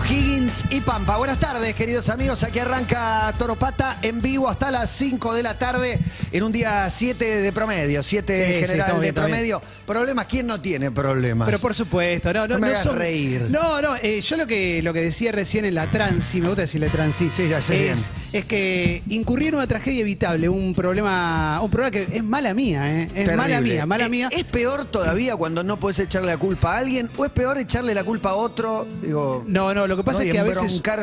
O'Higgins y Pampa. Buenas tardes, queridos amigos. Aquí arranca Toro Pata en vivo hasta las 5 de la tarde en un día 7 de promedio, 7 general de promedio. ¿Problemas? ¿Quién no tiene problemas? Pero por supuesto, no me hagas reír. Yo lo que decía recién en la transi, me gusta decirle transi, sí, ya sé es que incurrir en una tragedia evitable, un problema que es mala mía, es terrible. mala mía. ¿Es peor todavía cuando no podés echarle la culpa a alguien o es peor echarle la culpa a otro? Digo, no, lo que pasa es que a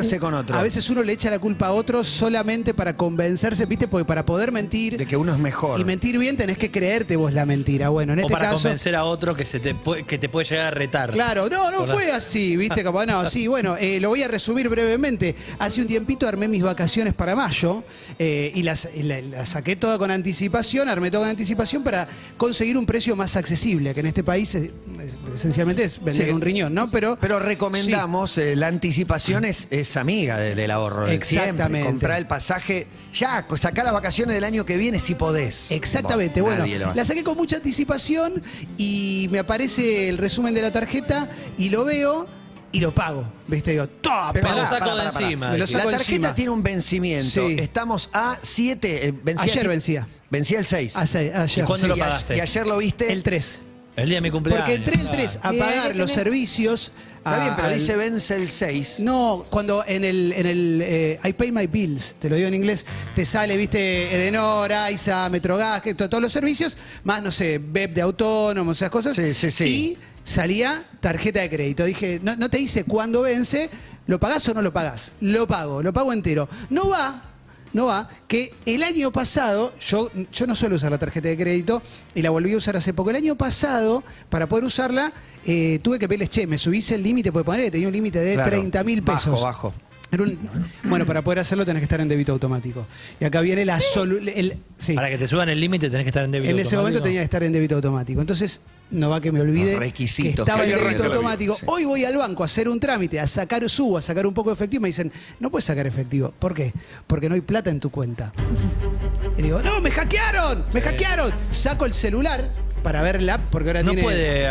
veces uno le echa la culpa a otro solamente para convencerse, ¿viste? Porque para poder mentir de que uno es mejor. Y mentir bien tenés que creerte vos la mentira. Bueno, en este caso convencer a otro que te puede llegar a retar. Claro, no fue así, ¿viste? Como, no, sí, bueno, lo voy a resumir brevemente. Hace un tiempito armé mis vacaciones para mayo y las saqué toda con anticipación, armé toda con anticipación para conseguir un precio más accesible, que en este país esencialmente es vender un riñón, ¿no? Pero recomendamos, la anticipación es amiga del ahorro. Exactamente. Siempre, comprar el pasaje, ya, sacá las vacaciones del año que viene si podés. Exactamente, bueno, la saqué con mucha anticipación y me aparece el resumen de la tarjeta y lo veo y lo pago. ¿Viste? Digo, ¡top! Pero lo saco de encima. La tarjeta tiene un vencimiento. Sí. Estamos a 7. Ayer vencía. Vencía el 6. Ayer. ¿Y cuándo lo pagaste? Y ayer lo viste. El 3. El día de mi cumpleaños. Porque entré el 3 a pagar los servicios. Está bien, pero dice vence el 6. No, cuando en el I Pay My Bills, te lo digo en inglés, te sale, viste, Edenor, AISA, Metrogas, todos los servicios, más, no sé, BEP de autónomos, esas cosas. Sí. Y salía tarjeta de crédito. Dije, no te dice cuándo vence, ¿lo pagás o no lo pagás? Lo pago entero. No va, que el año pasado, yo no suelo usar la tarjeta de crédito y la volví a usar hace poco. El año pasado, para poder usarla, tuve que pedirles, me subís el límite, porque poner que tenía un límite de 30.000 pesos. Bajo. Bueno, para poder hacerlo tenés que estar en débito automático. Y acá viene la sí. Para que te suban el límite tenés que estar en débito automático. En ese momento tenía que estar en débito automático. Entonces, no va que me olvide que estaba en débito automático. Sí. Hoy voy al banco a hacer un trámite, a sacar un poco de efectivo y me dicen, no puedes sacar efectivo. ¿Por qué? Porque no hay plata en tu cuenta. Y digo, no, me hackearon. Saco el celular para verla, porque ahora no se puede.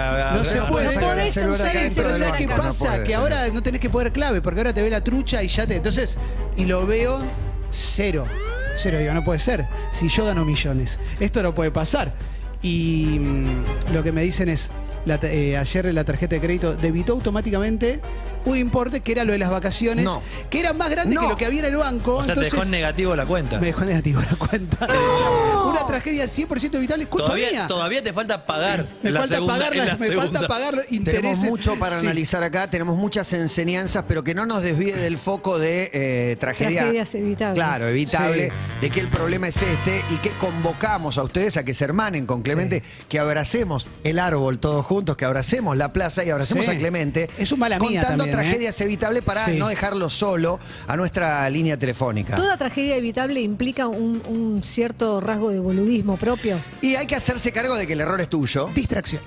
Pero ¿sabes qué pasa? Que ahora no tenés que poner clave, porque ahora te ve la trucha y ya te... Entonces, y lo veo cero. Digo, no puede ser. Si yo gano millones. Esto no puede pasar. Y lo que me dicen es, ayer la tarjeta de crédito debitó automáticamente un importe que era lo de las vacaciones, que era más grande que lo que había en el banco. O sea, entonces, te dejó en negativo la cuenta. Me dejó en negativo la cuenta. O sea, una tragedia 100% evitable es culpa mía. Todavía te falta pagar. Me falta pagar intereses. Tenemos mucho para analizar acá, tenemos muchas enseñanzas, pero que no nos desvíe del foco de tragedias evitables. Claro, evitable, de que el problema es este y que convocamos a ustedes a que se hermanen con Clemente, que abracemos el árbol todos juntos, que abracemos la plaza y abracemos a Clemente. Es un mala mía también. Tragedias evitables para no dejarlo solo a nuestra línea telefónica. ¿Toda tragedia evitable implica un cierto rasgo de boludismo propio? Y hay que hacerse cargo de que el error es tuyo. Distracción.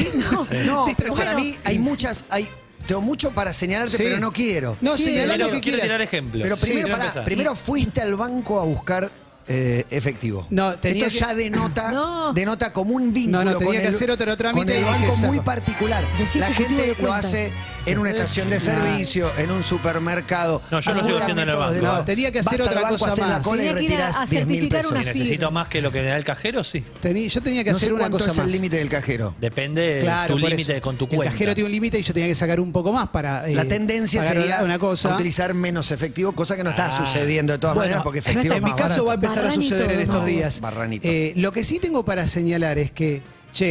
No, pero para mí hay muchas... Tengo mucho para señalarte, pero no quiero. No, señalar lo que quiero quieras. tirar ejemplos. Pero primero fuiste al banco a buscar efectivo. Esto ya denota como un vínculo tenía que hacer otro trámite con el banco muy particular. La gente lo hace en una estación de servicio, en un supermercado. No, yo lo sigo haciendo en el banco. No, tenía que hacer otra cosa más. Tenía que ir a certificar una Si necesito más que lo que me da el cajero, sí. Yo tenía que hacer una cosa más. ¿Cuánto es el límite del cajero? Depende de tu límite con tu cuenta. El cajero tiene un límite y yo tenía que sacar un poco más para la tendencia sería utilizar menos efectivo, cosa que no está sucediendo de todas maneras, porque efectivo en mi caso va a empezar a suceder en estos días. Barranito. Lo que sí tengo para señalar es que,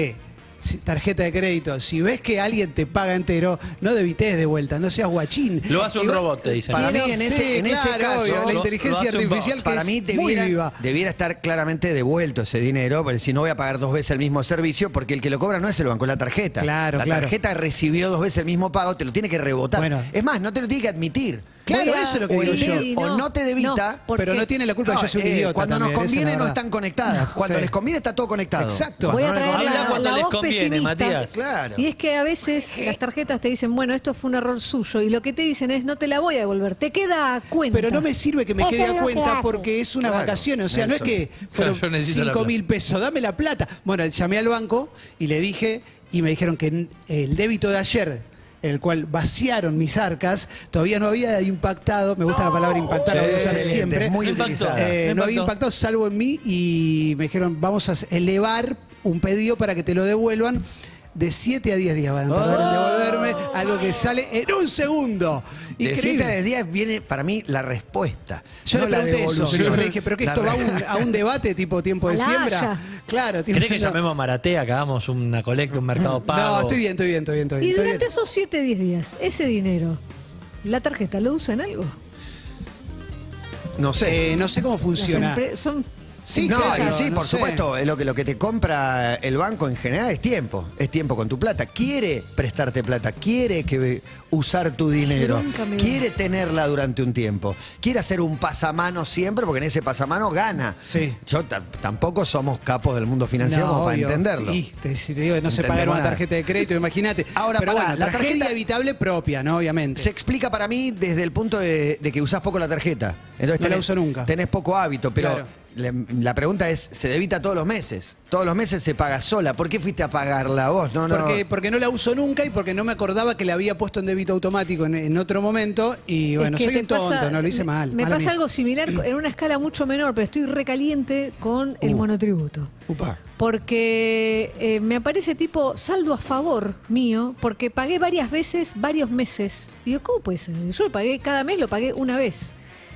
tarjeta de crédito, si ves que alguien te paga entero, no debites de vuelta, no seas guachín. Lo hace un robot, te dicen. Para mí, en ese caso, obvio, la inteligencia artificial, para mí debiera estar claramente devuelto ese dinero, porque si no voy a pagar 2 veces el mismo servicio, porque el que lo cobra no es el banco, es la tarjeta. La tarjeta recibió 2 veces el mismo pago, te lo tiene que rebotar. Es más, no te lo tiene que admitir. Claro, eso es lo que digo yo. O no te debita, pero no tiene la culpa que yo soy un idiota. Cuando nos conviene no están conectadas. Cuando les conviene está todo conectado. Exacto. Voy a traer cuando les voz conviene, Matías. Claro. Y es que a veces las tarjetas te dicen, bueno, esto fue un error suyo. Y lo que te dicen es, no te la voy a devolver. Te queda a cuenta. Pero no me sirve que me quede a cuenta porque es unas vacaciones. O sea, no es que fueron 5.000 pesos. Dame la plata. Bueno, llamé al banco y le dije, y me dijeron que el débito de ayer en el cual vaciaron mis arcas. Todavía no había impactado, me gusta la palabra impactar, la voy a usar siempre. Muy utilizada. No había impactado salvo en mí y me dijeron, vamos a elevar un pedido para que te lo devuelvan. De 7 a 10 días van a tardar en devolverme algo que sale en un segundo. De 7 a 10 días viene para mí la respuesta. Yo no le pregunté eso. Yo le dije, ¿pero qué esto va a un debate tipo tiempo de siembra? Claro. ¿Crees que llamemos a Maratea, que hagamos una colecta, un mercado pago? No, estoy bien. Y durante esos 7, 10 días, ese dinero, ¿la tarjeta lo usa en algo? No sé. No sé cómo funciona. Son Sí, no, claro, y sí, por supuesto, lo que te compra el banco en general es tiempo con tu plata. Quiere prestarte plata, quiere usar tu dinero, quiere tenerla durante un tiempo, quiere hacer un pasamano siempre porque en ese pasamano gana. Sí. Yo tampoco somos capos del mundo financiero como para entenderlo. Si te digo que no se paga una tarjeta de crédito, imagínate. Ahora, pero bueno, la tragedia evitable propia, ¿no? Obviamente. Se explica para mí desde el punto de que usás poco la tarjeta. Entonces no la uso nunca. Tenés poco hábito, pero... Claro. La pregunta es, ¿se debita todos los meses? Todos los meses se paga sola. ¿Por qué fuiste a pagarla vos? Porque no la uso nunca y porque no me acordaba que la había puesto en débito automático en otro momento. Y bueno, soy un tonto, no lo hice mal. Me pasa algo similar en una escala mucho menor, pero estoy recaliente con el monotributo. Porque me aparece tipo saldo a favor mío, porque pagué varias veces, varios meses. Y digo, ¿cómo puede ser? Yo lo pagué cada mes, lo pagué una vez.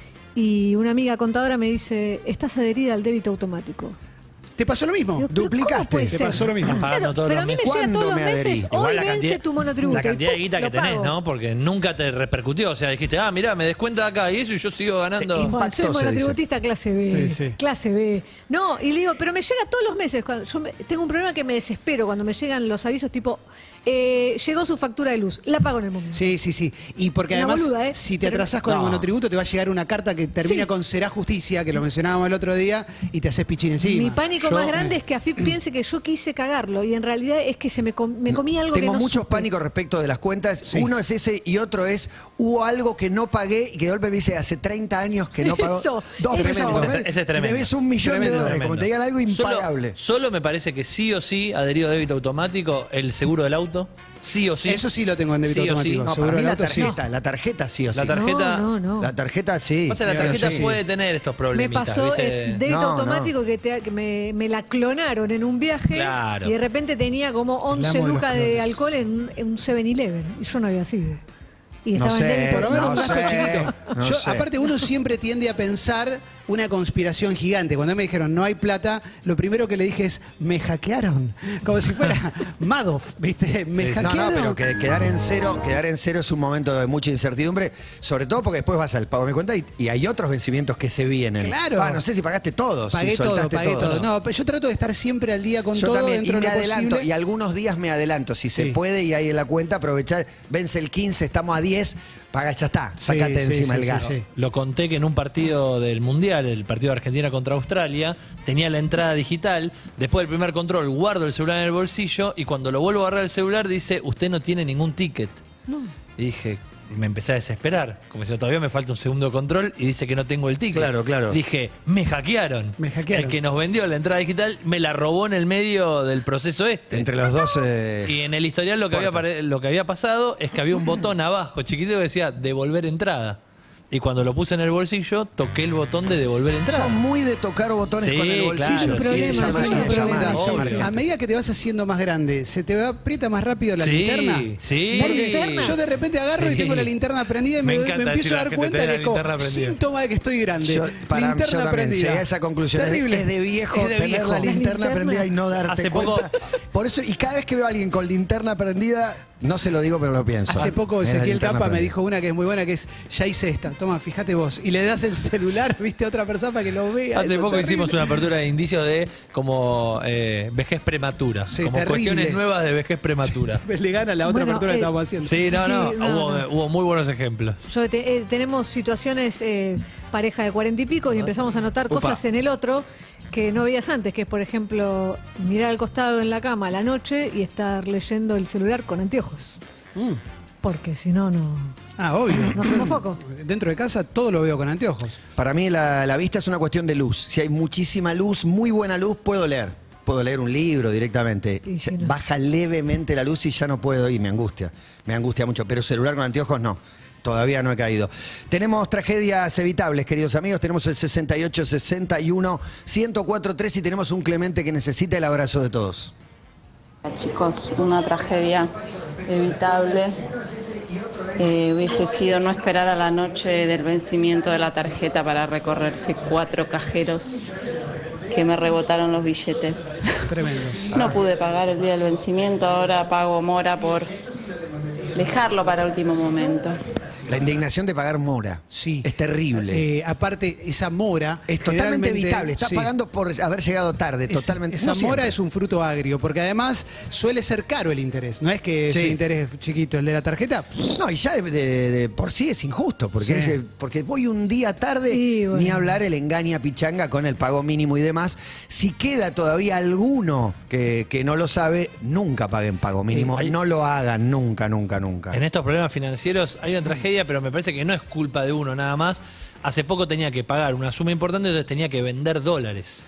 Y una amiga contadora me dice, estás adherida al débito automático. ¿Te pasó lo mismo? Digo, ¿duplicaste? ¿Te pasó lo mismo? Claro, pero a mí me llega todos los meses, hoy vence tu monotributo. La cantidad de guita que tenés, ¿no? Porque nunca te repercutió. O sea, dijiste, mirá, me descuenta acá y eso y yo sigo ganando. Soy monotributista clase B. Sí. Clase B. No, y le digo, pero me llega todos los meses. Tengo un problema que me desespero cuando me llegan los avisos tipo... llegó su factura de luz, la pago en el momento. Sí. Y porque además, si te atrasás con el monotributo, te va a llegar una carta que termina con será justicia, que lo mencionábamos el otro día, y te haces pichín encima. Mi pánico más grande es que AFIP piense que yo quise cagarlo, y en realidad es que me comí algo que no Tengo muchos supe. pánicos respecto de las cuentas. Sí. Uno es ese y otro es, hubo algo que no pagué y que de golpe me dice, hace 30 años que no pagó. Dos veces por mes. Ese es tremendo. Y debes $1.000.000, como te digan algo impagable. Solo me parece que sí o sí, adherido a débito automático, el seguro del auto. Sí o sí. Eso sí lo tengo en débito automático. No, para mí la tarjeta sí o sí. La tarjeta, no. La tarjeta sí. La tarjeta puede tener estos problemas. Me pasó débito automático que me la clonaron en un viaje y de repente tenía como 11 lucas de alcohol en un 7-Eleven y yo no había sido. Y estaba en débito. Por haber un gasto chiquito. Aparte uno siempre tiende a pensar una conspiración gigante. Cuando me dijeron no hay plata, lo primero que le dije es me hackearon. Como si fuera Madoff, ¿viste? Me hackearon. No, pero quedar en cero es un momento de mucha incertidumbre, sobre todo porque después vas al pago de mi cuenta y hay otros vencimientos que se vienen. Claro. No sé si pagaste todos. Pagué todo. No, pero yo trato de estar siempre al día con todo también, dentro y me de lo adelanto, posible. y algunos días me adelanto. Si se puede y hay en la cuenta, aprovechar, vence el 15, estamos a 10, paga, ya está. Sácate encima el gas. Lo conté que en un partido del Mundial, el partido de Argentina contra Australia, tenía la entrada digital. Después del primer control, guardo el celular en el bolsillo y cuando lo vuelvo a agarrar el celular dice, usted no tiene ningún ticket. No. Y dije, me empecé a desesperar. Como si todavía me falta un segundo control y dice que no tengo el ticket. Claro. Dije, me hackearon. El que nos vendió la entrada digital me la robó en el medio del proceso este. Entre los dos. Y en el historial lo que había pasado es que había un botón abajo chiquitito que decía devolver entrada. Y cuando lo puse en el bolsillo, toqué el botón de devolver entrada. Son muy de tocar botones con el bolsillo. Sin problema. A medida que te vas haciendo más grande, ¿se te aprieta más rápido la linterna? Sí. Porque yo de repente agarro y tengo la linterna prendida y me empiezo a dar cuenta que es como síntoma de que estoy grande. Linterna prendida. Llegué a esa conclusión. Terrible. Es de viejo tener la linterna prendida y no darte cuenta. Por eso, y cada vez que veo a alguien con linterna prendida, no se lo digo, pero lo pienso. Hace poco Ezequiel Tapa me dijo una que es muy buena, que es, ya hice esta, toma, fíjate vos. Y le das el celular, viste, a otra persona para que lo vea. Hace poco hicimos una apertura de indicios de como vejez prematura. Como terrible. Cuestiones nuevas de vejez prematura. Le gana la otra apertura que estábamos haciendo. Sí, hubo muy buenos ejemplos. Tenemos situaciones, pareja de 40 y pico, y empezamos a notar cosas en el otro que no veías antes, que es, por ejemplo, mirar al costado en la cama a la noche y estar leyendo el celular con anteojos. Porque si no, no... Obvio. No hacemos foco. Dentro de casa todo lo veo con anteojos. Para mí la vista es una cuestión de luz. Si hay muchísima luz, muy buena luz, puedo leer. puedo leer un libro directamente. Sí, no. Baja levemente la luz y ya no puedo y me angustia mucho, pero celular con anteojos no. Todavía no he caído. Tenemos tragedias evitables, queridos amigos. Tenemos el 68 61 1043 y tenemos un Clemente que necesita el abrazo de todos. Chicos, una tragedia evitable hubiese sido no esperar a la noche del vencimiento de la tarjeta para recorrerse 4 cajeros que me rebotaron los billetes. Tremendo. No pude pagar el día del vencimiento, ahora pago mora por dejarlo para último momento. La indignación de pagar mora. Sí. Es terrible. Aparte, esa mora Es totalmente generalmente- evitable. Estás sí. pagando por haber llegado tarde. Totalmente. Esa No mora siempre. es un fruto agrio, porque además suele ser caro el interés. No es que es Sí. un interés chiquito el de la tarjeta. No, y ya de por sí es injusto, porque, Sí. porque voy un día tarde, Sí, bueno. ni hablar el engaña pichanga con el pago mínimo y demás. Si queda todavía alguno que no lo sabe, nunca paguen pago mínimo. hay- No lo hagan, nunca, nunca, nunca. En estos problemas financieros hay una tragedia, pero me parece que no es culpa de uno nada más. Hace poco tenía que pagar una suma importante, entonces tenía que vender dólares.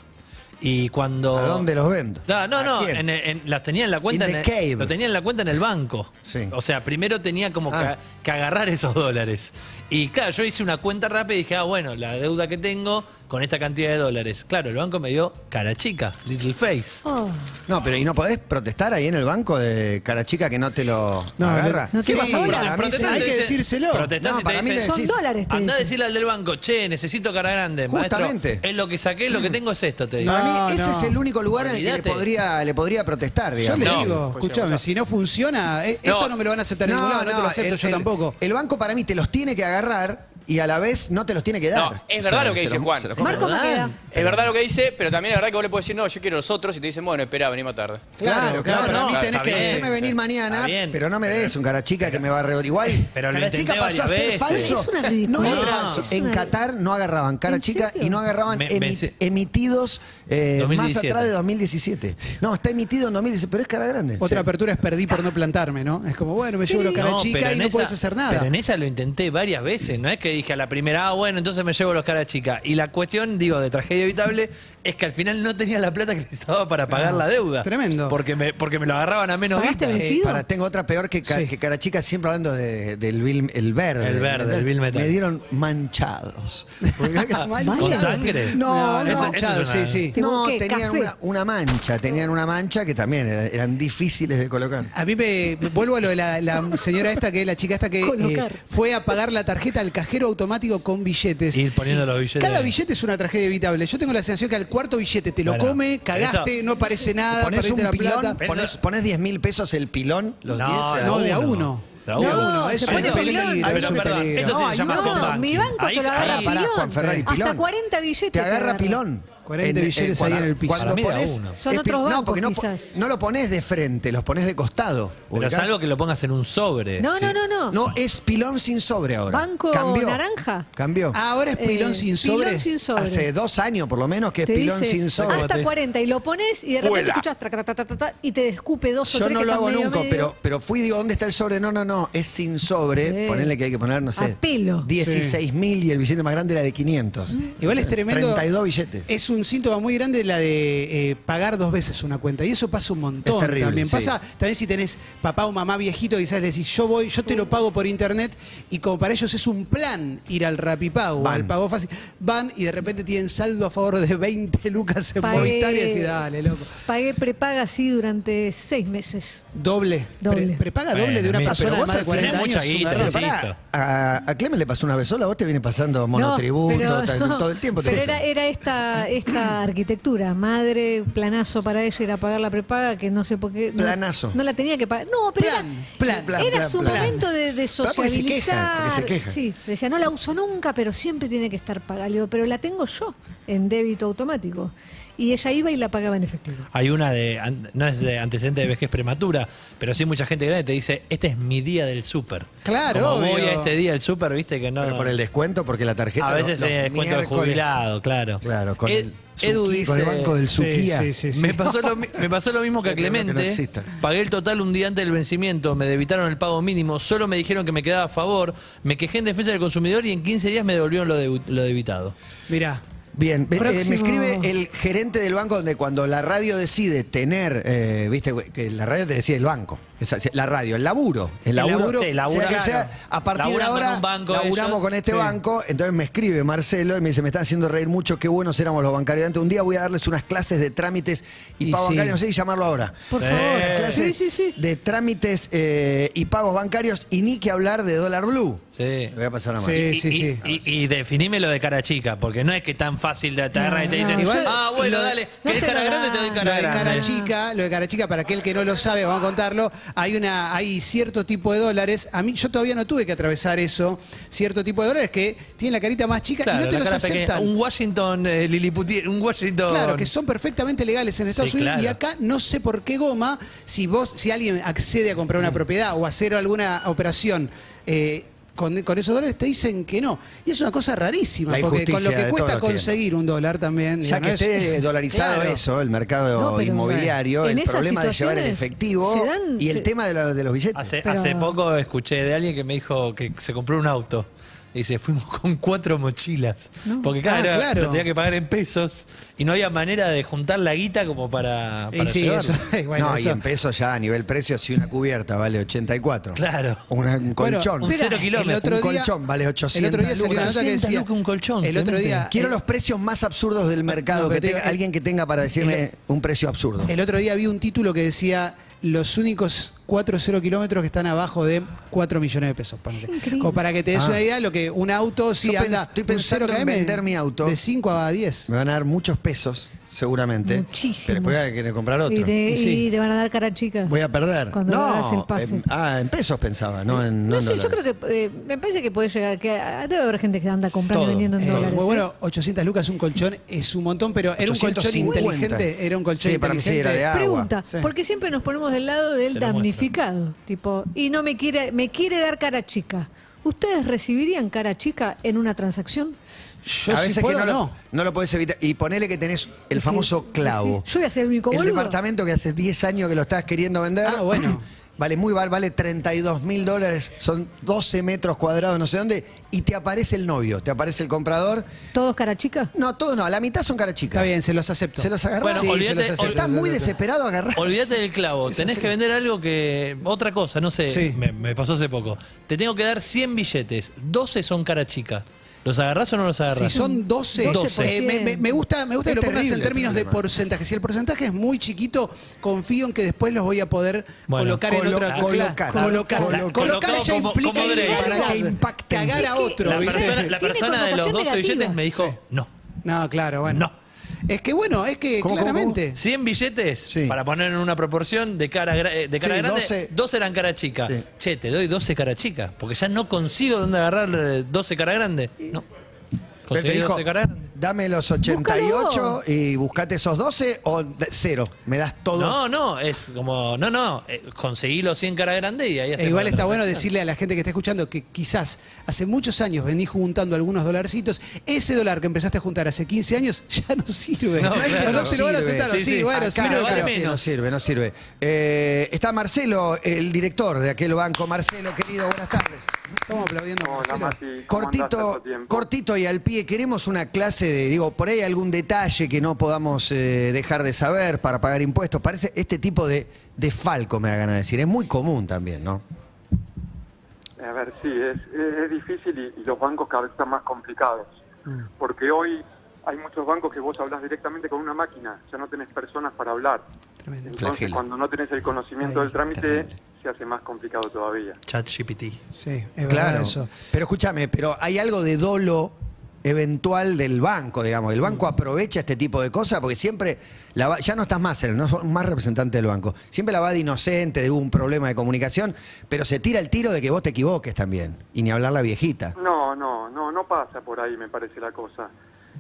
Y cuando... ¿A dónde los vendo? No, ¿A quién? las tenía en la cuenta. In the cave. Lo tenía en la cuenta en el banco. Sí. O sea, primero tenía como Ah. que agarrar esos dólares. Y claro, yo hice una cuenta rápida y dije, bueno, la deuda que tengo con esta cantidad de dólares. Claro, el banco me dio cara chica, little face. Oh, No, pero ¿y no podés protestar ahí en el banco de cara chica que no te lo No, agarra? no ¿Qué te vas a dólares. hablar? A mí Protestás sí. hay y te que dice- decírselo. protestás No, y te para mí dice, le son decís- dólares, te andá a dicen. decirle al del banco, che, necesito cara grande. Maestro, Justamente. es lo que saqué, lo que tengo es esto, te digo. Para No, mí ese no. es el único lugar en el que Olvídate. le podría protestar, Yo digamos. le No, digo, pues escúchame, vamos a- si no funciona, esto no me lo van a aceptar en ningún lado, no te lo acepto yo tampoco. El banco para mí te los tiene que agarrar y a la vez no te los tiene que dar. No, es verdad lo que se dice Juan. se lo come. Marco Maqueda. Es verdad lo que dice, pero también es verdad que vos le podés decir, no, yo quiero los otros, y te dicen, bueno, espera, venimos tarde. Claro, Claro, para no, mí tenés está que bien, hacerme venir está mañana, bien. pero no me des un cara chica que me va a rebotar. Igual, Pero lo cara chica intenté pasó a varias ser veces. falso. Es una No ridiculez. era No. falso. Es En una- Qatar no agarraban cara ¿En chica serio? y no agarraban Me- emitidos más 2017. atrás de 2017. No, está emitido en 2017, pero es cara grande. Otra Sí. apertura es perdí por no plantarme, ¿no? Es como, bueno, me llevo los cara No, chica pero y en no esa- puedes hacer nada. Pero en esa lo intenté varias veces. No es que dije a la primera, bueno, entonces me llevo los cara chica. Y la cuestión, digo, de tragedia evitable es que al final no tenía la plata que necesitaba para pagar la deuda. Tremendo. Porque me lo agarraban a menos ¿Pagaste guita. vencido? Tengo otra peor que, Sí. que cara chica, siempre hablando del bill, el verde. El verde, el bill metal. Me dieron manchados. ¿Con sangre? No, no, Eso- manchado, eso es una- sí, sí. ¿Te No, busqué tenían café? tenían una mancha que también eran difíciles de colocar. A mí me vuelvo a lo de la señora esta, que es la chica esta que Colocar. fue a pagar la tarjeta al cajero automático con billetes. Ir poniendo los billetes. Cada billete es una tragedia evitable. Yo tengo la sensación que al cuarto billete te lo Bueno, come, cagaste, eso- no parece nada, Pones perdiste un la pilón, plata. pones 10.000 pesos el pilón, los 10 no, de a uno. De a De uno. a uno, No, eso se es pone un peligro. pilón. Eso es Pero un perdón, peligro. eso No, se llama no, home banking. mi banco te lo agarra ahí- Pará, pilón. Juan Ferrari, Hasta pilón. 40 billetes Te agarra pilón. 40 billetes ahí en el piso. Cuando Para mí de a pones, uno. Son es otros no, bancos, porque no, quizás. no lo pones de frente, los pones de costado. Pero ubicás. salvo que lo pongas en un sobre. No, sí. no, no, no. No, es pilón sin sobre ahora. Banco Cambió. naranja. Cambió. Ahora es pilón sin sobre. Pilón sin sobre. Hace 2 años por lo menos que es Te pilón dice, sin sobre. hasta 40 y lo pones y de repente Vuela. escuchas traca, ta, ta, ta, ta, y te escupe dos o Yo tres no que lo están hago medio, nunca, medio. pero fui y digo, ¿dónde está el sobre? No, es sin sobre. Sí. Ponele que hay que poner, no sé, A pelo. 16.000 y el billete más grande era de 500. Igual es tremendo. 32 billetes. Es un síntoma muy grande la de pagar 2 veces una cuenta. Y eso pasa un montón Es terrible, también. sí. Pasa también si tenés papá o mamá viejito y quizás le decís, yo te lo pago por internet, y como para ellos es un plan ir al Rapipago o Van. al pago fácil, van y de repente tienen saldo a favor de 20 lucas en Pagué- Movistar y decís, dale, loco. Pagué prepaga así durante 6 meses. Doble. Doble. Prepaga Bueno, doble de una mira, persona pero de más de vos al 40 tenés años. mucha es un guita, garrón. decís. Pará, Insisto. a Clemen le pasó una vez sola, a vos te viene pasando monotributo, No, pero- todo el tiempo. te Pero pasa. era esta arquitectura. Madre, planazo para ella ir a pagar la prepaga, que no sé por qué. Planazo. No la tenía que pagar. No, pero era su momento de Pero porque se queja, sociabilizar. porque se queja. Sí, decía, no la uso nunca, pero siempre tiene que estar pagada. Le digo, pero la tengo yo en débito automático. Y ella iba y la pagaba en efectivo. Hay una no es de antecedente de vejez prematura, pero sí mucha gente grande te dice, este es mi día del súper. Claro, Como obvio. voy a este día del súper, viste que no... Pero por el descuento, porque la tarjeta. a veces los es descuento de miércoles- jubilado, claro. Claro, con Ed- el Edu Suki, con el dice- banco del Sí, Suquía. sí, sí. Me pasó lo mismo que a Yo creo que no Clemente. exista. Pagué el total un día antes del vencimiento, me debitaron el pago mínimo, solo me dijeron que me quedaba a favor, me quejé en defensa del consumidor y en 15 días me devolvieron lo debitado. Mirá. Bien, me escribe el gerente del banco donde cuando la radio decide tener, viste, que la radio te decide el banco, la radio, el laburo. Sí, laburo, que sea, a partir de ahora laburamos con este banco, entonces me escribe Marcelo y me dice, me están haciendo reír mucho, qué buenos éramos los bancarios. Antes un día voy a darles unas clases de trámites y pagos bancarios, no sé si llamarlo ahora. Por favor. Clases de trámites y pagos bancarios y ni que hablar de dólar blue. Sí. Lo voy a pasar a mano. Y definime lo de cara chica, porque no es que tan fácil de agarrar y te dicen, bueno, dale, ¿querés cara grande? Te doy cara grande. Lo de cara chica, para aquel que no lo sabe, vamos a contarlo, hay cierto tipo de dólares, yo todavía no tuve que atravesar eso, cierto tipo de dólares que tienen la carita más chica y no te los aceptan. Un Washington Lilliputier, un Washington... Claro, que son perfectamente legales en Estados Unidos y acá no sé por qué goma, si alguien accede a comprar una propiedad o a hacer alguna operación con esos dólares te dicen que no. Y es una cosa rarísima, porque con lo que cuesta conseguir un dólar también... Ya que esté dolarizado eso, el mercado inmobiliario, el problema de llevar el efectivo y el tema de los billetes. Hace poco escuché de alguien que me dijo que se compró un auto. Y dice, fuimos con 4 mochilas. Porque claro, lo tenía que pagar en pesos y no había manera de juntar la guita como para llevarlo. Y en pesos ya a nivel precio, si una cubierta vale 84. Claro. Un colchón. Un 0 kilómetros. Un colchón vale 800. El otro día salió una nota que decía, un colchón. El otro día... Quiero los precios más absurdos del mercado. Alguien que tenga para decirme un precio absurdo. El otro día vi un título que decía... Los únicos 4 kilómetros que están abajo de 4 millones de pesos. Como para que te des una idea, lo que un auto anda. Estoy pensando en vender mi auto. De 5 a 10. Me van a dar muchos pesos, seguramente. Muchísimo. Pero después voy a querer comprar otro. Y te van a dar cara chica. Voy a perder. Cuando hagas el pase. En pesos pensaba, no en No sé, dólares. yo creo que me parece que puede llegar. Debe haber gente que anda comprando y vendiendo en dólares. Bueno, 800 lucas un colchón es un montón, pero era un colchón 850. inteligente. Era un colchón para mí sí inteligente. era de agua. Pregunta, porque siempre nos ponemos del lado del damnificado, tipo, y no me quiere dar cara chica. ¿Ustedes recibirían cara chica en una transacción? Yo a veces si puedo, que no lo podés evitar. Y ponele que tenés el famoso clavo. Yo voy a ser el único El boludo. departamento que hace 10 años que lo estás queriendo vender. Bueno. Vale $32.000, son 12 metros cuadrados, no sé dónde, y te aparece el novio, te aparece el comprador. ¿Todos cara chica? No, todos no, a la mitad son cara chica. Está bien, se los acepto. ¿Se los agarrás? Bueno, Sí, olvídate, se los acepto. Estás muy desesperado a agarrar. Olvídate del clavo, tenés que vender algo otra cosa, no sé, me pasó hace poco. Te tengo que dar 100 billetes, 12 son cara chica. ¿Los agarrás o no los agarrás? Si son 12, me gusta que lo pongas en términos de porcentaje. Si el porcentaje es muy chiquito, confío en que después los voy a poder colocar en otra Colocar ya implica para que impacte. Cagar a otro. La persona de los 12 billetes me dijo, no. No, claro, bueno. No. Es que claramente. 100 billetes, para poner en una proporción de cara grande, 12 eran cara chica. Sí. Che, te doy 12 cara chica, porque ya no consigo dónde agarrar 12 cara grande. No. Pero te dijo, dame los 88 y buscate esos 12 o 0. Me das todo. No, es como, conseguí los 100 cara grande y ahí igual está bueno decirle a la gente que está escuchando que quizás hace muchos años venís juntando algunos dolarcitos. Ese dólar que empezaste a juntar hace 15 años ya no sirve. No, claro, no te lo van a aceptar. No sirve. Está Marcelo, el director de aquel banco. Marcelo, querido, buenas tardes. Estamos aplaudiendo a Marcelo. Mati, Cortito y al pie. Queremos una clase de, por ahí algún detalle que no podamos dejar de saber para pagar impuestos. Parece este tipo de falco, me da ganas de decir. Es muy común también, ¿no? A ver, sí, es difícil y los bancos cada vez están más complicados. Porque hoy hay muchos bancos que vos hablás directamente con una máquina, ya no tenés personas para hablar. Tremendo. Entonces, cuando no tenés el conocimiento del trámite, se hace más complicado todavía. ChatGPT. Sí, es verdad eso. Pero escúchame, hay algo de dolo eventual del banco, digamos. El banco aprovecha este tipo de cosas porque siempre ya no estás más, no sos más representante del banco. Siempre la va de inocente, de un problema de comunicación, pero se tira el tiro de que vos te equivoques también. Y ni hablar la viejita. No pasa por ahí, me parece la cosa.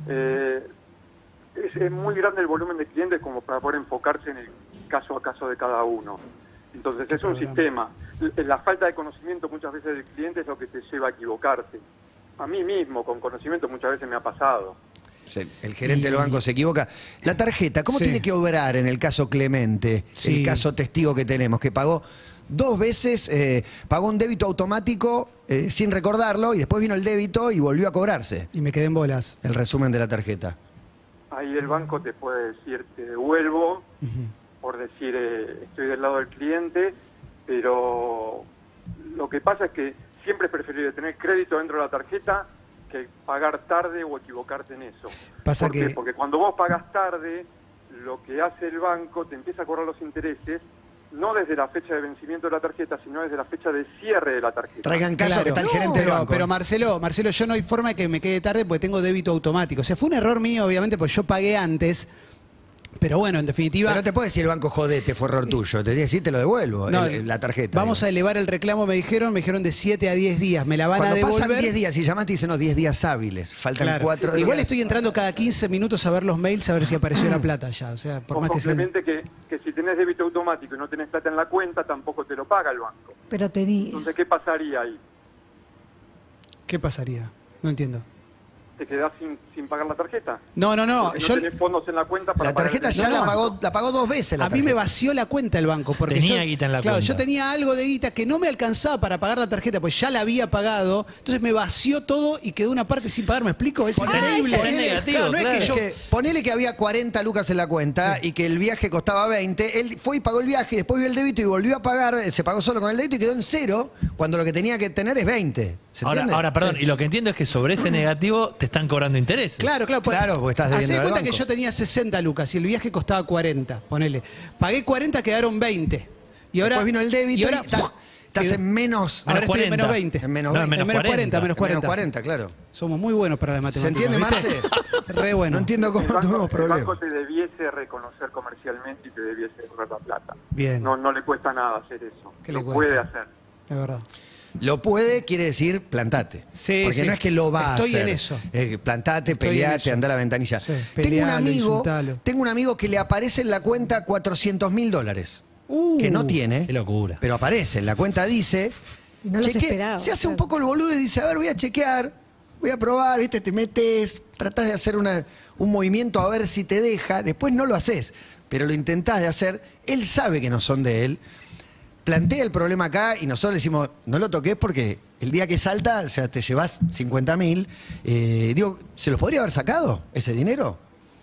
Es muy grande el volumen de clientes como para poder enfocarse en el caso a caso de cada uno. Entonces es un sistema. La falta de conocimiento muchas veces del cliente es lo que te lleva a equivocarte. A mí mismo, con conocimiento, muchas veces me ha pasado. El gerente del banco se equivoca. La tarjeta, ¿cómo tiene que obrar en el caso Clemente? El caso testigo que tenemos, que pagó 2 veces, pagó un débito automático sin recordarlo y después vino el débito y volvió a cobrarse. Y me quedé en bolas. El resumen de la tarjeta. ahí el banco te puede decir, te devuelvo, por decir, estoy del lado del cliente, pero lo que pasa es que siempre es preferible tener crédito dentro de la tarjeta que pagar tarde o equivocarte en eso. ¿Por qué? Porque cuando vos pagas tarde, lo que hace el banco te empieza a cobrar los intereses, no desde la fecha de vencimiento de la tarjeta, sino desde la fecha de cierre de la tarjeta. Traigan caso que está el gerente del banco. Pero Marcelo, yo no hay forma de que me quede tarde porque tengo débito automático. O sea, fue un error mío, obviamente, porque yo pagué antes. Pero bueno, en definitiva... Pero no te puede decir el banco, jodete, fue error tuyo. Te dice, sí, te lo devuelvo, no, la tarjeta. Vamos a elevar el reclamo, me dijeron de 7 a 10 días. Me la van a devolver. Pasan 10 días, y llamaste y dicen, no, 10 días hábiles. Faltan 4 días. Igual estoy entrando cada 15 minutos a ver los mails, a ver si apareció la plata ya. O sea, por más que sea... Simplemente que si tenés débito automático y no tenés plata en la cuenta, tampoco te lo paga el banco. Pero tenía... Entonces, ¿qué pasaría ahí? ¿Qué pasaría? No entiendo. ¿Te quedás sin pagar la tarjeta? No. No tenés fondos en la cuenta para la tarjeta ya la pagó 2 veces. A mí me vació la cuenta el banco. Porque tenía guita en la cuenta. Claro, yo tenía algo de guita que no me alcanzaba para pagar la tarjeta, pues ya la había pagado. Entonces me vació todo y quedó una parte sin pagar. ¿Me explico? Es increíble. Ponele que había 40 lucas en la cuenta y que el viaje costaba 20. Él fue y pagó el viaje, después vio el débito y volvió a pagar. Se pagó solo con el débito y quedó en 0, cuando lo que tenía que tener es 20. Ahora, perdón, y lo que entiendo es que sobre ese negativo te están cobrando intereses. Claro, porque estás debiendo. Hacé cuenta que yo tenía 60 lucas y el viaje costaba 40, ponele. Pagué 40, quedaron 20. Y ahora después vino el débito y ahora estás en menos... Ahora estoy en menos 20. En menos 40. Menos 40, claro. Somos muy buenos para la matemática. ¿Se entiende, Marce? Re bueno. No entiendo cómo tuvimos problemas. El banco te debiese reconocer comercialmente y te debiese devolver la plata. Bien. No le cuesta nada hacer eso. Lo puede hacer. Es verdad. Lo puede, quiere decir plantate. Sí, porque no es que lo va a hacer. Estoy en eso. Plantate, peleate, anda a la ventanilla. Sí, tengo un amigo que le aparece en la cuenta $400.000. Que no tiene. Qué locura. Pero aparece. En la cuenta dice... Y no los esperaba. Se hace un poco el boludo y dice, a ver, voy a chequear, voy a probar, ¿viste? Te metes, tratás de hacer un movimiento a ver si te deja. Después no lo haces, pero lo intentás de hacer. Él sabe que no son de él. Plantea el problema acá y nosotros le decimos, no lo toques porque el día que salta, o sea, te llevas 50.000. Digo, ¿se los podría haber sacado ese dinero?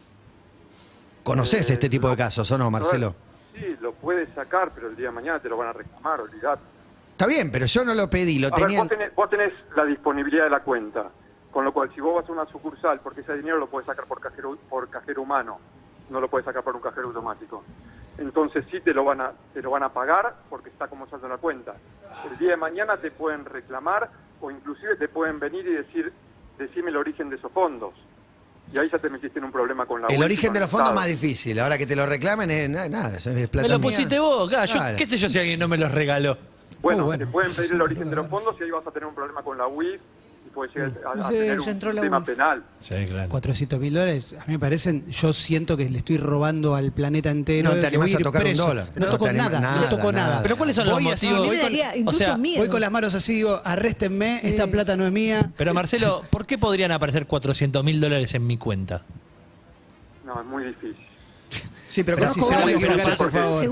¿Conocés este tipo de casos o no, Marcelo? Sí, lo puedes sacar, pero el día de mañana te lo van a reclamar, olvidate. Está bien, pero yo no lo pedí, lo tenía... Vos tenés la disponibilidad de la cuenta, con lo cual si vos vas a una sucursal, porque ese dinero lo puedes sacar por cajero humano, no lo puedes sacar por un cajero automático. Entonces sí te lo van a pagar porque está como saldo en la cuenta. El día de mañana te pueden reclamar o inclusive te pueden venir y decime el origen de esos fondos. Y ahí ya te metiste en un problema con la El origen de los fondos es más difícil. Ahora que te lo reclamen, nada, es plata me lo mía. pusiste vos, claro. ¿Qué sé yo si alguien no me los regaló? Bueno, te pueden pedir el origen de los fondos y ahí vas a tener un problema con la UIF. Puede llegar a tener un tema penal. Sí, claro. $400.000, a mí me parecen, yo siento que le estoy robando al planeta entero. No te animás a tocar un dólar. No toco nada. Pero ¿cuáles son los motivos? Voy con las manos así, digo, arréstenme, esta plata no es mía. Pero Marcelo, ¿por qué podrían aparecer $400.000 en mi cuenta? No, es muy difícil. Sí, pero si se van a equivocar a tu favor.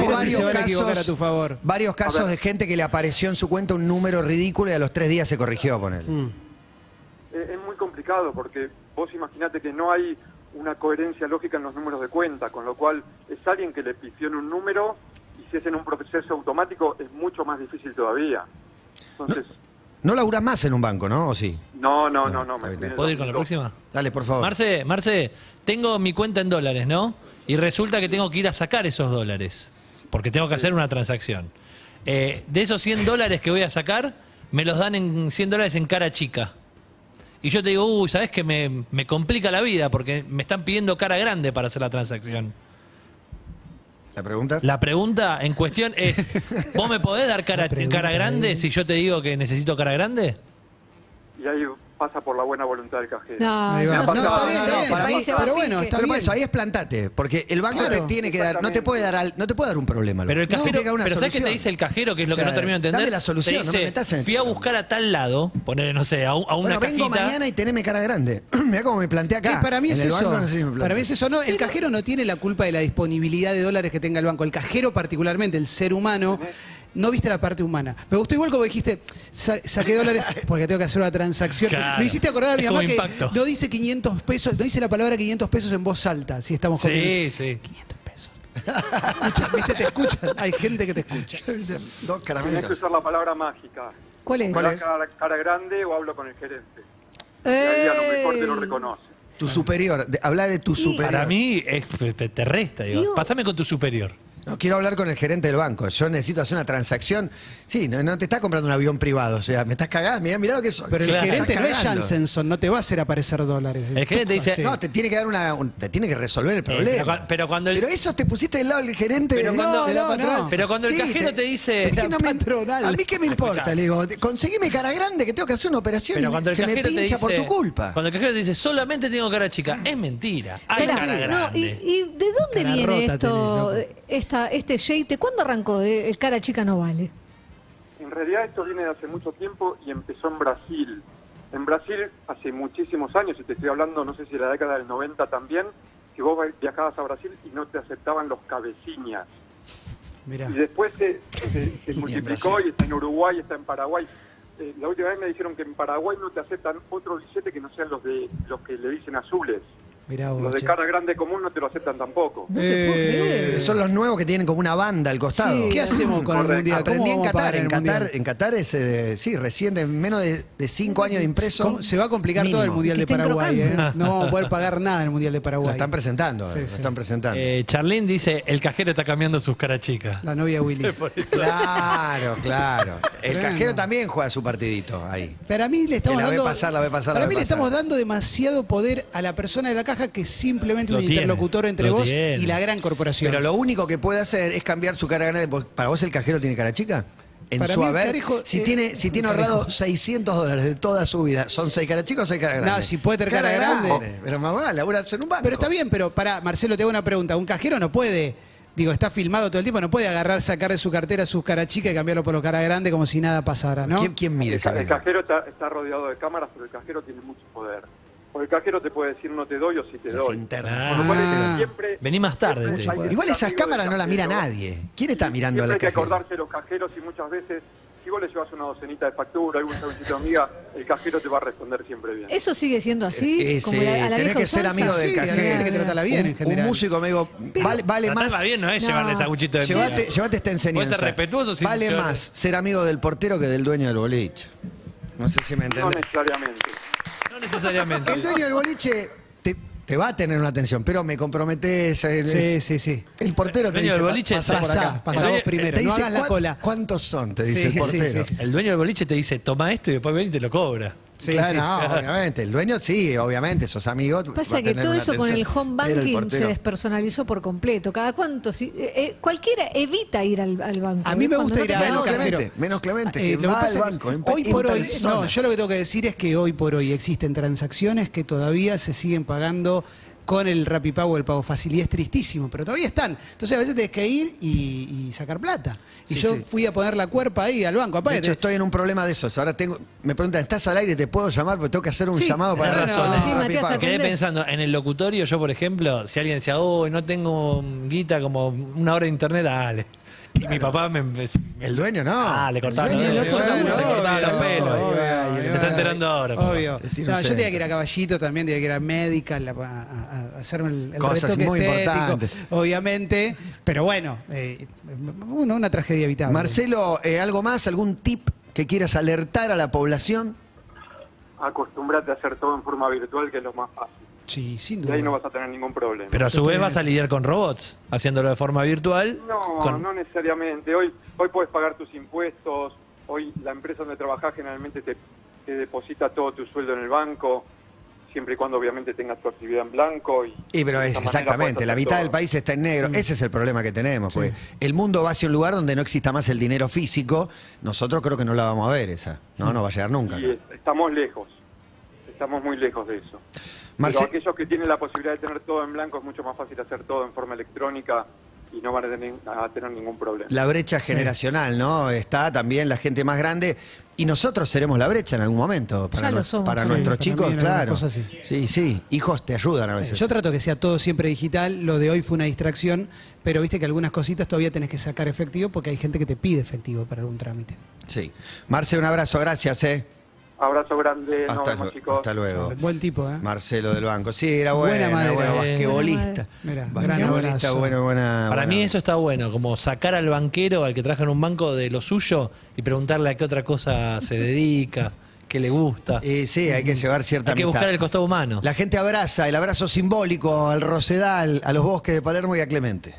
Varios casos de gente que le apareció en su cuenta un número ridículo y a los 3 días se corrigió, ponele. Es muy complicado porque vos imaginate que no hay una coherencia lógica en los números de cuenta, con lo cual es alguien que le pifió en un número y si es en un proceso automático es mucho más difícil todavía. Entonces... No laburás más en un banco, ¿no? ¿O sí? No. ¿Puedo ir con la próxima? Dale, por favor. Marce, tengo mi cuenta en dólares, ¿no? Y resulta que tengo que ir a sacar esos dólares, porque tengo que hacer una transacción. De esos $100 que voy a sacar, me los dan en $100 en cara chica. Y yo te digo, ¿sabés que me complica la vida? Porque me están pidiendo cara grande para hacer la transacción. ¿La pregunta? La pregunta en cuestión es, ¿vos me podés dar cara grande si yo te digo que necesito cara grande? Y ahí pasa por la buena voluntad del cajero. Está bien. Pero bueno, está bien. Eso, ahí es plantate, porque el banco te tiene que dar, no te puede dar un problema. Pero el cajero, pero ¿sabés qué te dice el cajero? Que es lo que no termino de entender. Dame la solución, te dice, no me metas en... fui a buscar a tal lado, poner, no sé, a una cajita. Vengo mañana y teneme cara grande. Mirá cómo me planteé acá. Para mí es eso. Para mí es eso, no. El cajero no tiene la culpa de la disponibilidad de dólares que tenga el banco. El cajero particularmente, el ser humano... no viste la parte humana. Me gustó igual como dijiste, saqué dólares porque tengo que hacer una transacción. Claro. Me hiciste acordar a mi Es mamá como que impacto. no dice 500 pesos, no dice la palabra 500 pesos en voz alta, si estamos comiendo. Sí. 500 pesos. Escuchan, ¿viste? Te escuchan. Hay gente que te escucha. Dos Tenés que caramelos. usar la palabra mágica. ¿Cuál es? ¿Cuál es? Cara grande o hablo con el gerente. Y ahí a lo mejor te lo reconoce. Tu superior. Habla de tu superior. Para mí te resta, digo. Digo- Pásame con tu superior. No, quiero hablar con el gerente del banco. Yo necesito hacer una transacción. Sí, no te estás comprando un avión privado. O sea, me estás cagando. Mirá lo que soy. Pero el Claro. gerente no Me es estás cagando. Jansenson, no te va a hacer aparecer dólares. El gerente dice, Sí. No, te tiene que dar te tiene que resolver el problema. pero cuando el- Pero eso te pusiste del lado del gerente Pero de, cuando- de la no, patronal. no. Pero cuando el cajero te dice- ¿por qué no me- patronal. a mí qué me importa, le digo, conseguime cara grande que tengo que hacer una operación Pero y cuando el se me cajero te pincha dice, por tu culpa. Cuando el cajero te dice, solamente tengo cara chica, es mentira. Hay Espera, cara no, grande. ¿y de dónde Cara viene rota esto, tenés, este yeite? ¿Cuándo arrancó? El cara chica no vale. En realidad esto viene de hace mucho tiempo y empezó en Brasil. En Brasil hace muchísimos años, y te estoy hablando, no sé si de la década del 90 también, que vos viajabas a Brasil y no te aceptaban los cabeciñas. Mirá. Y después se multiplicó y está en Uruguay, está en Paraguay. La última vez me dijeron que en Paraguay no te aceptan otro billete que no sean los que le dicen azules. Mirá vos, Los de che. cara grande común no te lo aceptan tampoco. Son los nuevos que tienen como una banda al costado. Sí. ¿Qué hacemos con el Correcto. mundial? Aprendí en vamos a pagar Qatar. En el Qatar, mundial? en Qatar es, sí, recién de menos de 5 años de impreso. ¿Cómo? Se va a complicar todo el mínimo. mundial Que de estén Paraguay. crocantes. No vamos a poder pagar nada en el mundial de Lo Paraguay. están presentando, Sí, lo sí. están presentando. Charlene dice, el cajero está cambiando sus caras chicas. La novia Willis. Claro, claro. El Bueno. cajero también juega su partidito ahí. Para mí le estamos Que la ve dando. pasar, la ve pasar, la para ve mí le pasar. estamos dando demasiado poder a la persona de la caja que es simplemente Lo un tiene, interlocutor entre lo vos tiene. y la gran corporación. Pero lo único que puede hacer es cambiar su cara grande. ¿Para vos el cajero tiene cara chica? En Para su mí, haber, Carejo, si tiene ahorrado $600 de toda su vida, ¿son 6 caras chicas o 6 caras grandes? No, si puede tener cara grande. Pero más vale, labura en un banco. Pero está bien, pero pará, Marcelo, te hago una pregunta. Un cajero no puede, digo, está filmado todo el tiempo, no puede agarrar, sacar de su cartera sus cara chica y cambiarlo por los cara grande como si nada pasara, ¿no? ¿Quién mire esa El vida? cajero está rodeado de cámaras, pero el cajero tiene mucho poder. Porque el cajero te puede decir no te doy o sí te Las doy. internas. Por lo cual Ah. siempre... Vení más tarde, siempre te hay digo. que Igual ser esas amigo del cámaras no las mira cajero. nadie. ¿Quién está mirando Siempre al hay que cajero? acordarse los cajeros y muchas veces, si vos le llevas una docenita de factura, algún servicio de amiga, el cajero te va a responder siempre bien. ¿Eso sigue siendo así? Sí, a la tenés vieja que ser usanza? amigo del Sí, cajero. hay gente que trátala bien en general. Un músico me dijo, vale más. Tratarla bien no es No. llevarle sanguchito de Llévate miga. esta enseñanza. Puede ser respetuoso sin Vale llevar- más ser amigo del portero que del dueño del boliche. No sé si me No entendés. necesariamente. No necesariamente. El dueño del boliche te va a tener una atención, pero me comprometés. Sí. El portero te El dueño dice, del boliche pasa por acá. Pasá vos primero, Te no dice, hagas la cola. ¿cuántos son? Te dice Sí, el portero. sí. El dueño del boliche te dice, toma esto y después ven y te lo cobra. Sí, Claro, sí. no, obviamente. El dueño sí, obviamente, sos amigos. va Pasa a que tener todo una eso con el atención. home Pero el banking se portero- despersonalizó por completo. Cada cuánto, cualquiera evita ir al banco. A mí me Cuando gusta no ir te a queda Menos otra. Clemente, menos Clemente, que Lo que va pasa al es que banco. en hoy por hoy, persona. no, yo lo que tengo que decir es que hoy por hoy existen transacciones que todavía se siguen pagando con el Rapipago, el pago fácil, y es tristísimo, pero todavía están. Entonces a veces tenés que ir y sacar plata. Y Sí, yo sí. fui a poner la cuerpa ahí al banco. De Aparte, hecho, estoy en un problema de esos. Ahora me preguntan, ¿estás al aire? ¿Te puedo llamar? Porque tengo que hacer un Sí, llamado para tenés razón. Rappi Sí, Matías, Pago. atendé. Quedé pensando, en el locutorio, yo por ejemplo, si alguien decía, oh, no tengo guita como una hora de internet, dale. Y mi papá me... El dueño no. Ah, le cortaba, El dueño, le cortaba, bueno, le cortaba los obvio, pelos. obvio, Se está enterando ahora. papá. Obvio. Le tiro No, un yo tenía centro. que ir a Caballito también, tenía que ir a Medical a hacerme el Cosas retoque muy estético, importantes. obviamente. Pero bueno, una tragedia evitable. Marcelo, ¿algo más? ¿Algún tip que quieras alertar a la población? Acostúmbrate a hacer todo en forma virtual, que es lo más fácil. Sí, sin Y duda. ahí no vas a tener ningún problema. Pero a su vez vas a lidiar con robots, haciéndolo de forma virtual. No, no necesariamente. Hoy puedes pagar tus impuestos. Hoy la empresa donde trabajas generalmente te deposita todo tu sueldo en el banco, siempre y cuando obviamente tengas tu actividad en blanco. Pero de es esa manera exactamente, puedes la hacer mitad todo. del país está en negro. Ese es el problema que tenemos. Porque el mundo va hacia un lugar donde no exista más el dinero físico. Nosotros creo que no la vamos a ver esa. No va a llegar nunca. Y estamos lejos. Estamos muy lejos de eso. Marce- Pero aquellos que tienen la posibilidad de tener todo en blanco es mucho más fácil hacer todo en forma electrónica y no van a tener ningún problema. La brecha generacional, ¿no? Está también la gente más grande y nosotros seremos la brecha en algún momento. Para, ya lo somos. para nuestros chicos, claro. Así. Sí. Hijos te ayudan a veces. Yo trato que sea todo siempre digital. Lo de hoy fue una distracción, pero viste que algunas cositas todavía tenés que sacar efectivo porque hay gente que te pide efectivo para algún trámite. Sí. Marce, un abrazo, gracias, Abrazo grande, nos vemos, chicos. Hasta luego. Buen tipo, ¿eh? Marcelo del Banco. Sí, era buena madera. bueno, basquetbolista. Mira, gran Basquetbolista, abrazo. Para mí eso está bueno, como sacar al banquero, al que trabaja en un banco, de lo suyo y preguntarle a qué otra cosa se dedica, qué le gusta. Y sí, hay que llevar cierta Hay que amistad. buscar el costado humano. La gente abraza, el abrazo simbólico al Rosedal, a los bosques de Palermo y a Clemente.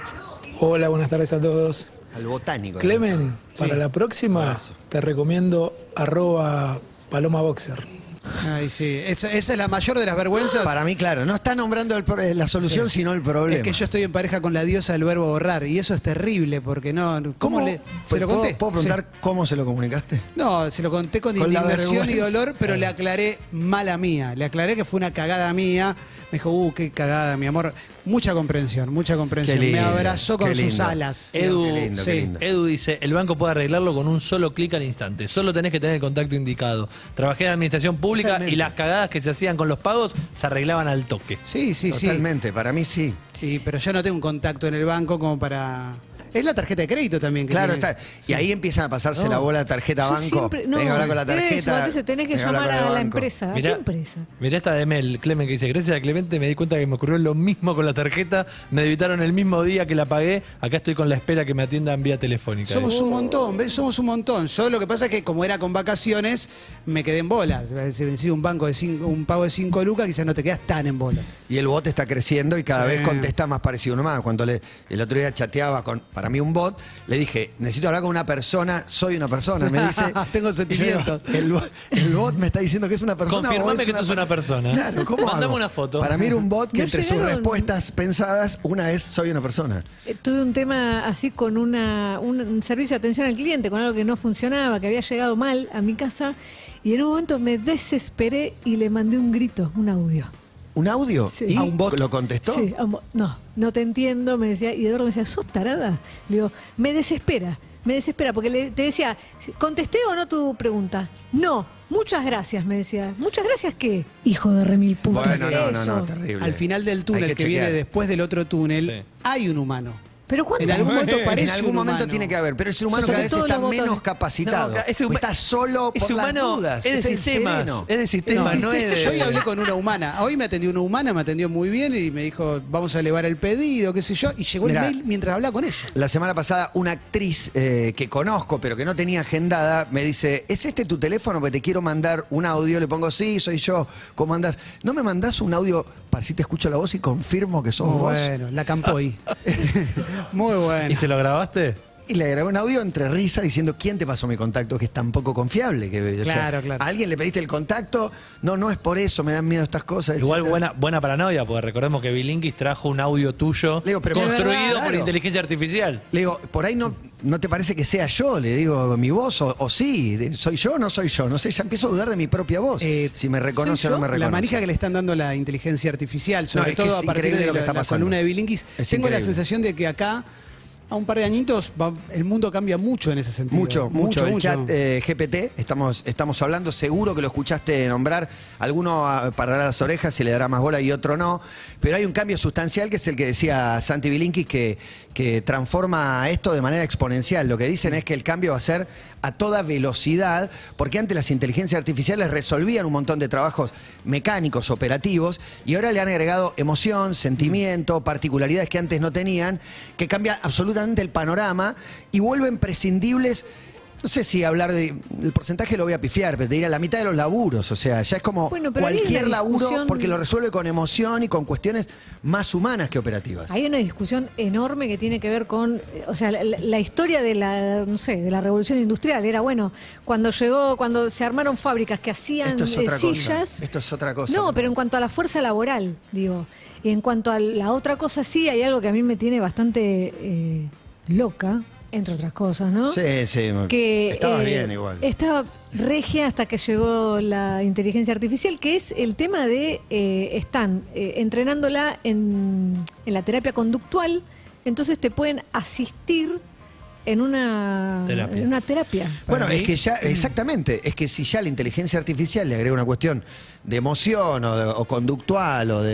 Hola, buenas tardes a todos. Al botánico. Clemen, para la próxima Abrazo. te recomiendo @PalomaBoxer. Ay, sí. Esa es la mayor de las vergüenzas. Para mí, claro, no está nombrando la solución, sino el problema. Es que yo estoy en pareja con la diosa del verbo borrar y eso es terrible porque no. ¿Cómo le.? ¿Se lo conté? ¿Puedo preguntar cómo se lo comunicaste? No, se lo conté con Con la indignación y vergüenza. dolor, pero le aclaré mala mía. Le aclaré que fue una cagada mía. Me dijo, qué cagada, mi amor. Mucha comprensión, mucha comprensión. Qué lindo, Me abrazó con qué sus lindo. alas. Edu, Qué lindo, qué sí. lindo. Edu dice, el banco puede arreglarlo con un solo clic al instante. Solo tenés que tener el contacto indicado. Trabajé en administración pública Totalmente. y las cagadas que se hacían con los pagos se arreglaban al toque. Sí, Totalmente, para mí sí. sí. Pero yo no tengo un contacto en el banco como para. Es la tarjeta de crédito también. Que Claro, tiene. está. Y ahí empiezan a pasarse la bola de tarjeta Yo banco. siempre- no, Tenés que hablar con la tarjeta. eso, entonces tenés que tenés hablar llamar con el a la banco. empresa. ¿A qué empresa? Mirá esta de Mel, Clemen, que dice, gracias a Clemente me di cuenta que me ocurrió lo mismo con la tarjeta, me debitaron el mismo día que la pagué, acá estoy con la espera que me atiendan vía telefónica. Somos un montón, ¿ves? Somos un montón. Yo lo que pasa es que como era con vacaciones, me quedé en bolas. Si vencía un pago de 5 lucas, quizás no te quedas tan en bola. Y el bot está creciendo y cada Sí. vez contesta más parecido a uno más. Cuando el otro día chateaba con, para mí, un bot, le dije, necesito hablar con una persona, soy una persona. Me dice, Tengo sentimientos. y yo digo, el bot me está diciendo que es una persona. Confirmame o es que sos una persona. Claro, ¿cómo Mándame hago? una foto. Para mí era un bot que ¿No entre sus llegaron? respuestas pensadas, una es soy una persona. Tuve un tema así con un servicio de atención al cliente, con algo que no funcionaba, que había llegado mal a mi casa, y en un momento me desesperé y le mandé un grito, un audio. ¿Un audio? Sí. ¿Y ¿A un bot? lo contestó? Sí, no te entiendo, me decía, y Eduardo me decía, ¿sos tarada? Le digo, me desespera, porque te decía, ¿contesté o no tu pregunta? No, muchas gracias, me decía. ¿Muchas gracias qué? Hijo de remil puta. Bueno, no, Eso. terrible. Al final del Hay túnel que viene chequear. después del otro túnel, Sí. hay un humano. ¿Pero cuándo? En algún momento parece En algún un momento humano. tiene que haber, pero ese humano Sobre cada vez todo está los botones. menos capacitado. No, ese está solo por ese las humano dudas. es de el sistemas, sereno. es de sistemas, no es de... Yo hoy hablé con una humana. Hoy me atendió una humana, me atendió muy bien y me dijo, vamos a elevar el pedido, qué sé yo. Y llegó Mirá. el mail mientras hablaba con ella. La semana pasada, una actriz que conozco, pero que no tenía agendada, me dice, ¿es este tu teléfono? Porque te quiero mandar un audio. Le pongo, sí, soy yo. ¿Cómo andás? ¿No me mandás un audio para si te escucho la voz y confirmo que sos Muy vos? bueno, la Campoy. Muy bueno. ¿Y se lo grabaste? Y le grabé un audio entre risa diciendo, ¿quién te pasó mi contacto? Que es tan poco confiable. Que, Claro. ¿A alguien le pediste el contacto? No es por eso, me dan miedo estas cosas. Igual etcétera. buena paranoia, porque recordemos que Bilinkis trajo un audio tuyo Le digo, pero- construido Claro. por inteligencia artificial. Le digo, por ahí no te parece que sea yo, le digo, mi voz, o sí, soy yo o no soy yo. No sé, ya empiezo a dudar de mi propia voz. Si me reconoce ¿Soy o no me yo? reconoce. La manija que le están dando a la inteligencia artificial, sobre es que todo es a partir increíble de lo que está la pasando. columna de Bilinkis. Es Tengo la increíble. sensación de que acá, a un par de añitos, el mundo cambia mucho en ese sentido. Mucho. El chat GPT, estamos hablando, seguro que lo escuchaste nombrar. Alguno parará las orejas y le dará más bola y otro no. Pero hay un cambio sustancial que es el que decía Santi Bilinkis, que transforma esto de manera exponencial. Lo que dicen es que el cambio va a ser a toda velocidad, porque antes las inteligencias artificiales resolvían un montón de trabajos mecánicos, operativos, y ahora le han agregado emoción, sentimiento, particularidades que antes no tenían, que cambia absolutamente el panorama y vuelven prescindibles. No sé si hablar del porcentaje lo voy a pifiar, pero te diría la mitad de los laburos. O sea, ya es como Bueno, pero ahí hay cualquier una laburo discusión- porque lo resuelve con emoción y con cuestiones más humanas que operativas. Hay una discusión enorme que tiene que ver con, o sea, la historia de la revolución industrial. Era bueno, cuando se armaron fábricas que hacían Esto es otra sillas. cosa. Esto es otra cosa. No, pero en cuanto a la fuerza laboral, digo, y en cuanto a la otra cosa, sí hay algo que a mí me tiene bastante loca, entre otras cosas, ¿no? Sí. Que Estabas bien igual. estaba regia hasta que llegó la inteligencia artificial, que es el tema de están entrenándola en la terapia conductual, entonces te pueden asistir en una terapia. Bueno, es que ya, exactamente, es que si ya la inteligencia artificial le agrega una cuestión de emoción o conductual o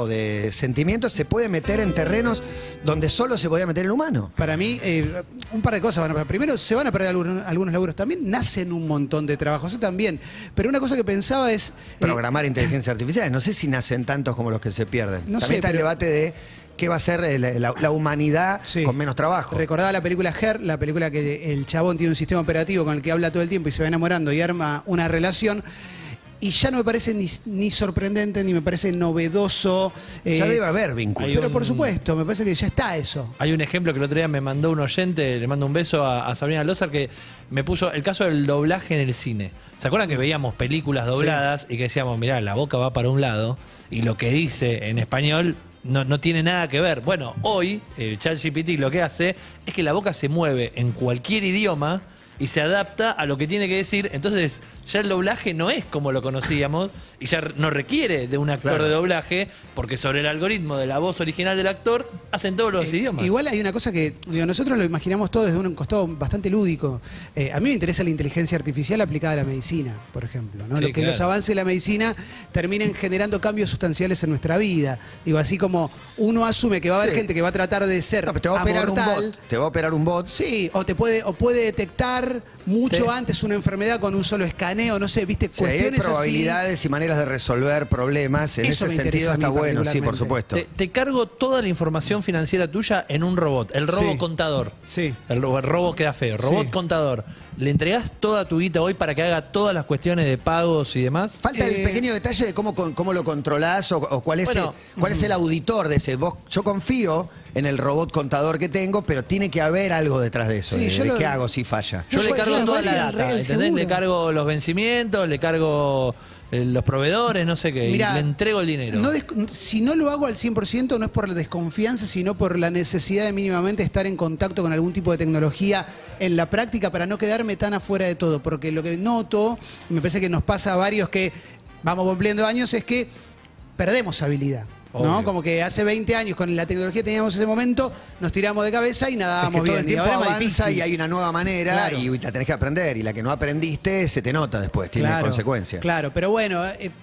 de sentimientos, se puede meter en terrenos donde solo se podía meter el humano. Para mí, un par de cosas. Primero, se van a perder algunos laburos. También nacen un montón de trabajos, eso también. Pero una cosa que pensaba es... programar inteligencia artificial. No sé si nacen tantos como los que se pierden. No también sé, está el debate de qué va a ser la humanidad con menos trabajo. Recordaba la película Her, la película que el chabón tiene un sistema operativo con el que habla todo el tiempo y se va enamorando y arma una relación. Y ya no me parece ni sorprendente, ni me parece novedoso. Ya debe haber vínculos. Pero por supuesto, me parece que ya está eso. Hay un ejemplo que el otro día me mandó un oyente, le mando un beso a Sabrina Lozar, que me puso el caso del doblaje en el cine. ¿Se acuerdan que veíamos películas dobladas y que decíamos, mirá, la boca va para un lado y lo que dice en español no tiene nada que ver? Bueno, hoy el ChatGPT lo que hace es que la boca se mueve en cualquier idioma y se adapta a lo que tiene que decir. Entonces ya el doblaje no es como lo conocíamos y ya no requiere de un actor de doblaje, porque sobre el algoritmo de la voz original del actor hacen todos los idiomas. Igual hay una cosa que nosotros lo imaginamos todo desde un costado bastante lúdico. A mí me interesa la inteligencia artificial aplicada a la medicina, por ejemplo, ¿no? Sí, Que los avances de la medicina terminen generando cambios sustanciales en nuestra vida. Digo, así como uno asume que va a haber gente que va a tratar de ser te va a operar un bot. Te va a operar un bot. Sí, o puede detectar mucho antes una enfermedad con un solo escaneo, no sé, viste, cuestiones hay probabilidades así. Y maneras de resolver problemas. En ese sentido está bueno, sí, por supuesto. Te cargo toda la información financiera tuya en un robot, el robo contador. Sí. El robo queda feo, robot contador. ¿Le entregás toda tu guita hoy para que haga todas las cuestiones de pagos y demás? Falta el pequeño detalle de cómo lo controlás o cuál es el auditor de ese. Yo confío en el robot contador que tengo, pero tiene que haber algo detrás de eso. Sí, ¿Qué hago si falla? Yo le cargo toda la data, ¿entendés? Le cargo los vencimientos, le cargo los proveedores, no sé qué, Mirá, y le entrego el dinero. Si no lo hago al 100%, no es por la desconfianza, sino por la necesidad de mínimamente estar en contacto con algún tipo de tecnología en la práctica para no quedarme tan afuera de todo. Porque lo que noto, y me parece que nos pasa a varios que vamos cumpliendo años, es que perdemos habilidad. ¿No? Como que hace 20 años con la tecnología que teníamos en ese momento, nos tiramos de cabeza y nadábamos bien. Todo el tiempo ahora avanza y hay una nueva manera y la tenés que aprender. Y la que no aprendiste se te nota después, tiene consecuencias. Claro, pero bueno,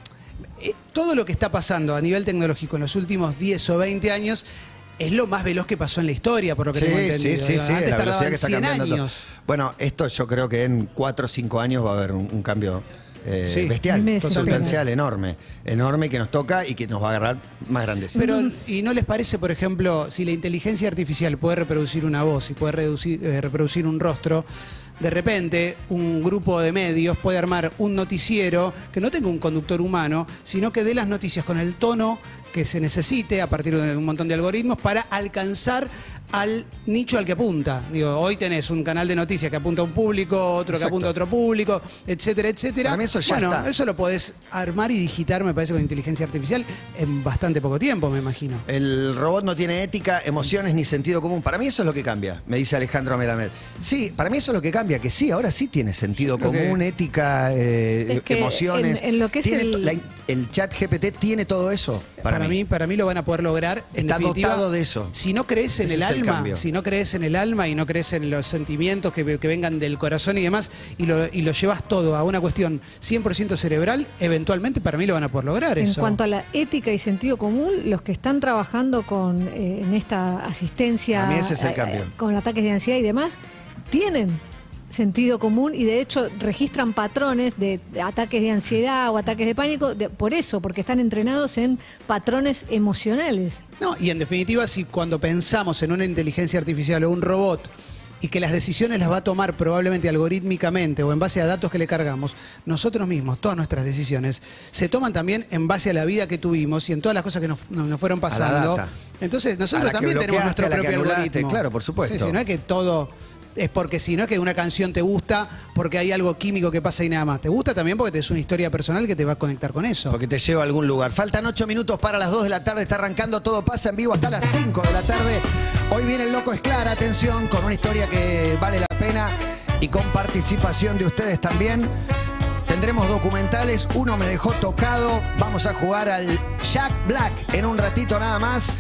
todo lo que está pasando a nivel tecnológico en los últimos 10 o 20 años es lo más veloz que pasó en la historia, por lo que tengo entendido. Sí, Antes la velocidad que está 100 cambiando años. todo. Bueno, esto yo creo que en 4 o 5 años va a haber un cambio bestial, sustancial, enorme, que nos toca y que nos va a agarrar más grandes. Pero, ¿y no les parece, por ejemplo, si la inteligencia artificial puede reproducir una voz y puede reproducir un rostro, de repente un grupo de medios puede armar un noticiero que no tenga un conductor humano, sino que dé las noticias con el tono que se necesite a partir de un montón de algoritmos para alcanzar al nicho al que apunta? Digo, hoy tenés un canal de noticias que apunta a un público, otro que apunta a otro público, etcétera, etcétera. Para mí eso ya está. Eso lo podés armar y digitar, me parece, con inteligencia artificial en bastante poco tiempo, me imagino. El robot no tiene ética, emociones ni sentido común. Para mí eso es lo que cambia, me dice Alejandro Melamed. Sí, para mí eso es lo que cambia, que sí, ahora sí tiene sentido común, ética, emociones. En lo que es el chat GPT tiene todo eso. Para mí lo van a poder lograr. Está dotado de eso. Si no crees en el alma, si no crees en el alma y no crees en los sentimientos que vengan del corazón y demás, y lo llevas todo a una cuestión 100% cerebral, eventualmente para mí lo van a poder lograr eso. En cuanto a la ética y sentido común, los que están trabajando en esta asistencia, a mí ese es el cambio, con ataques de ansiedad y demás, tienen sentido común y de hecho registran patrones de ataques de ansiedad o ataques de pánico porque están entrenados en patrones emocionales. No, y en definitiva, si cuando pensamos en una inteligencia artificial o un robot y que las decisiones las va a tomar probablemente algorítmicamente o en base a datos que le cargamos, nosotros mismos, todas nuestras decisiones, se toman también en base a la vida que tuvimos y en todas las cosas que nos fueron pasando. Entonces nosotros también tenemos nuestro propio algoritmo. Claro, por supuesto. Sí, no es que todo es porque si no es que una canción te gusta porque hay algo químico que pasa y nada más. Te gusta también porque es una historia personal que te va a conectar con eso. Porque te lleva a algún lugar. Faltan 8 minutos para las 2 de la tarde. Está arrancando Todo Pasa en Vivo hasta las 5 de la tarde. Hoy viene El Loco es Clara, atención, con una historia que vale la pena y con participación de ustedes también. Tendremos documentales. Uno me dejó tocado. Vamos a jugar al Jack Black en un ratito nada más.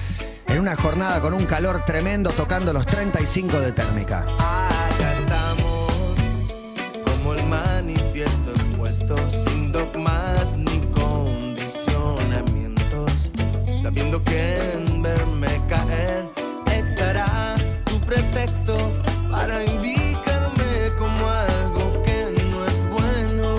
en una jornada con un calor tremendo, tocando los 35 de térmica. Acá estamos, como el manifiesto expuesto, sin dogmas ni condicionamientos, sabiendo que en verme caer estará tu pretexto para indicarme como algo que no es bueno.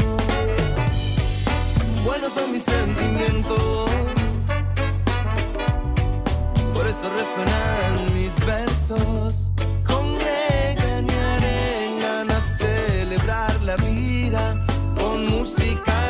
Buenos son mis sentimientos, por eso resuenan